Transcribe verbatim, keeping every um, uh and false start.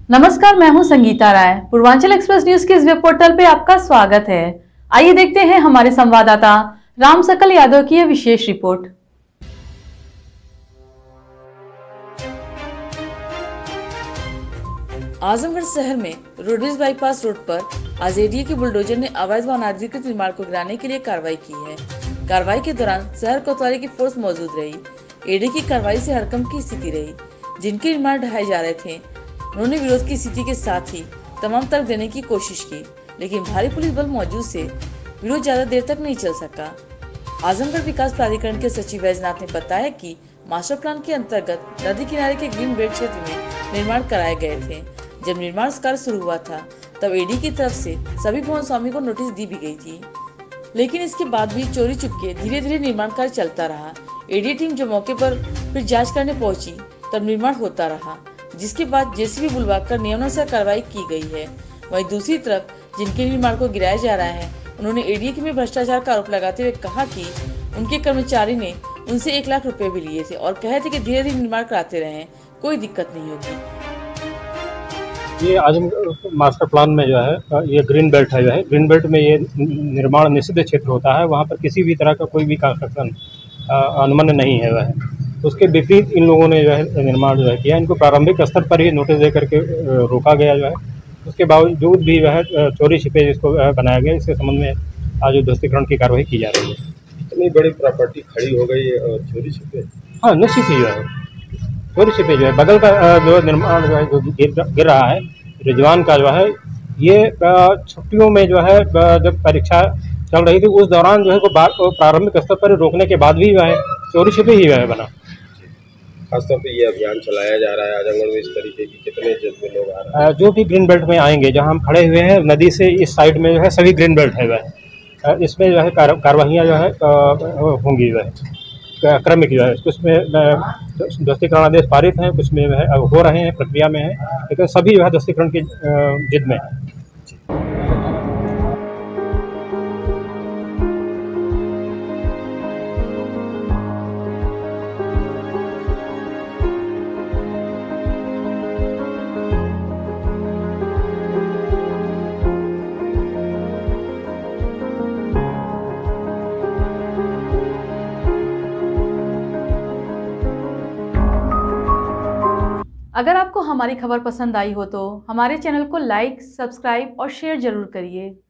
नमस्कार, मैं हूं संगीता राय। पूर्वांचल एक्सप्रेस न्यूज के इस वेब पोर्टल पे आपका स्वागत है। आइए देखते हैं हमारे संवाददाता राम सकल यादव की यह विशेष रिपोर्ट। आजमगढ़ शहर में रोडवेज बाईपास रोड पर आज एडीए के बुलडोजर ने अवैध व अनाधिकृत निर्माण को गिराने के लिए कार्रवाई की है। कार्रवाई के दौरान शहर कोतवाली की फोर्स मौजूद रही। एडीए की कार्रवाई से हड़कंप की स्थिति रही। जिनके निर्माण ढहाए जा रहे थे, उन्होंने विरोध की स्थिति के साथ ही तमाम तर्क देने की कोशिश की, लेकिन भारी पुलिस बल मौजूद से विरोध ज्यादा देर तक नहीं चल सका। आजमगढ़ विकास प्राधिकरण के सचिव वैजनाथ ने बताया कि मास्टर प्लान के अंतर्गत नदी किनारे के ग्रीन बेल्ट क्षेत्र में निर्माण कराए गए थे। जब निर्माण कार्य शुरू हुआ था, तब एडी की तरफ से सभी भवन स्वामी को नोटिस दी भी गई थी, लेकिन इसके बाद भी चोरी चुपके धीरे धीरे निर्माण कार्य चलता रहा। एडी टीम जब मौके पर फिर जांच करने पहुंची, तब निर्माण होता रहा, जिसके बाद जेसीबी बुलवाकर नियमानुसार कार्रवाई की गई है। वहीं दूसरी तरफ जिनके निर्माण को गिराया जा रहा है, उन्होंने एडीए में भ्रष्टाचार का आरोप लगाते हुए कहा कि उनके कर्मचारी ने उनसे एक लाख रुपए भी लिए थे और कहे थे कि धीरे धीरे निर्माण कराते रहे, कोई दिक्कत नहीं होगी। ये आजमगढ़ मास्टर प्लान में जो है ये ग्रीन बेल्ट है जो है ग्रीन बेल्ट में ये निर्माण निषिद्ध क्षेत्र होता है। वहाँ पर किसी भी तरह का कोई भी कंस्ट्रक्शन अनुमन्य नहीं है। वह उसके विपरीत इन लोगों ने जो है निर्माण जो है किया। इनको प्रारंभिक स्तर पर ही नोटिस दे करके रोका गया जो है। उसके बावजूद भी वह चोरी छिपे जिसको बनाया गया, इसके संबंध में आज ध्वस्तीकरण की कार्रवाई की जा रही है। इतनी बड़ी प्रॉपर्टी खड़ी हो गई और चोरी छिपे, हाँ निश्चित ही जो है चोरी छिपे जो है बगल का जो निर्माण जो है जो गिर गिर रहा है रिजवान का जो है, ये छुट्टियों में जो है जब परीक्षा चल रही थी उस दौरान जो है वो प्रारंभिक स्तर पर रोकने के बाद भी जो है चोरी छिपे ही वह बना। खासतौर पे ये अभियान चलाया जा रहा है आजमगढ़ में। इस तरीके की कितने जज्बे लोग आ रहे हैं? जो भी ग्रीन बेल्ट में आएंगे, जहां हम खड़े हुए हैं नदी से इस साइड में जो है सभी ग्रीन बेल्ट है वह, इसमें जो है कार्रवाइयाँ जो है होंगी वह क्रमिक जो है। कुछ में ध्वस्तीकरण आदेश पारित हैं, कुछ में वह हो रहे हैं, प्रक्रिया में है, लेकिन सभी जो है ध्वस्तीकरण की जिद में है। अगर आपको हमारी खबर पसंद आई हो तो हमारे चैनल को लाइक, सब्सक्राइब और शेयर जरूर करिए।